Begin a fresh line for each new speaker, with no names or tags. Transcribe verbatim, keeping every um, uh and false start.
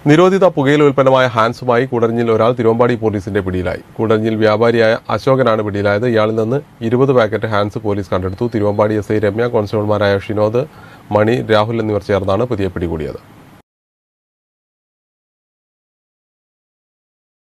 നിരോധിത പുകയില ഉൽപ്പന്നമായ ഹാൻസുമായി കൂടരഞ്ഞിൽ ഒരാൾ തിരുവമ്പാടി പോലീസിന്റെ പിടിയിലായി. കൂടരഞ്ഞിൽ വ്യാപാരിയായ അശോകനാണ് പിടിയിലായത്. ഇയാളിൽ നിന്ന് ഇരുപത് പാക്കറ്റ് ഹാൻസ് പോലീസ് കണ്ടെടുത്തു. തിരുവമ്പാടി എസ് ഐ രമ്യ, കോൺസ്റ്റബിൾമാരായ ഷിനോദ്, മണി, രാഹുൽ എന്നിവർ ചേർന്നാണ് പ്രതിയെ പിടികൂടിയത്.